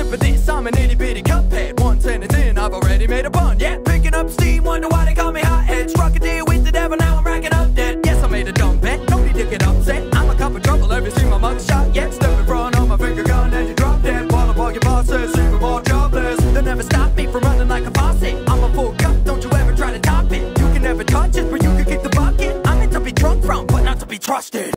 for this, I'm an itty bitty cuphead. One sentence in, I've already made a pun. Yeah, picking up steam, wonder why they call me hothead. Struck a deal with the devil, now I'm racking up debt. Yes, I made a dumb bet, no need to get upset. I'm a cup of trouble, have you seen my mugshot yet? Step in front on my finger gun and you drop dead. While all your bosses, even more jobless. They'll never stop me from running like a faucet. I'm a full cup, don't you ever try to top it. You can never touch it, but you can kick the bucket. I'm meant to be drunk from, but not to be trusted.